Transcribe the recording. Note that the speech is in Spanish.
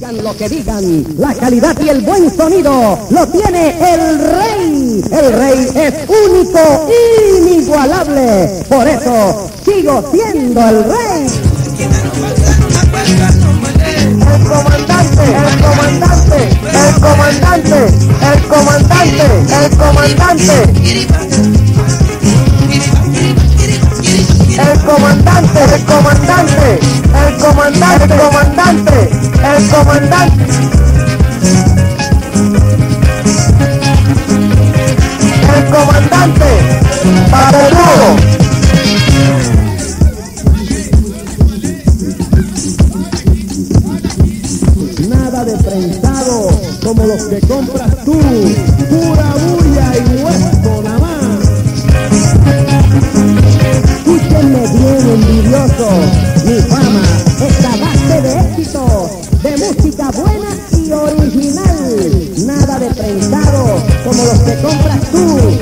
Digan lo que digan, la calidad y el buen sonido lo tiene el Rey. El Rey es único, inigualable. Por eso sigo siendo el Rey. El comandante, el comandante, el comandante, el comandante, el comandante. El comandante, el comandante, el comandante, el comandante, el comandante. El comandante, para todo. Nada de prensado como los que compras tú, pura bulla y hueso nada más. Escúchenme bien, envidiosos, mi fama es a base de éxito, de música buena y original. Nada de prensado como los que compras tú,